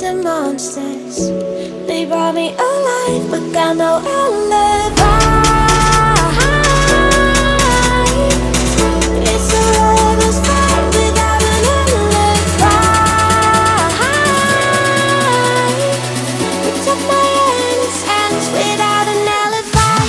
the monsters. They brought me alive, but got no alibi. It's a lover's fight without an alibi. You took my innocence without an alibi.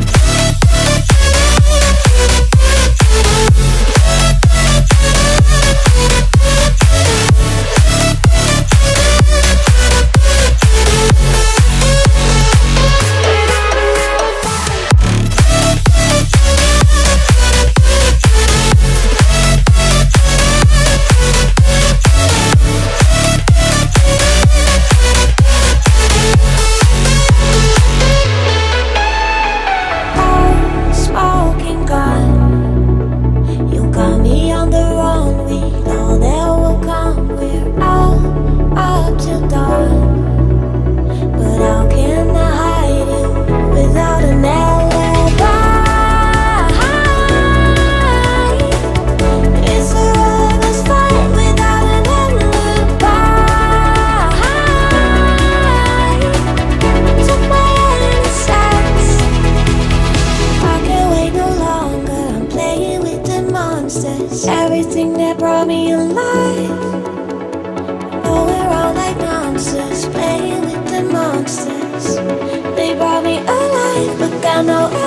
Everything that brought me alive. Oh, we're all like monsters, playing with the monsters. They brought me alive, but got no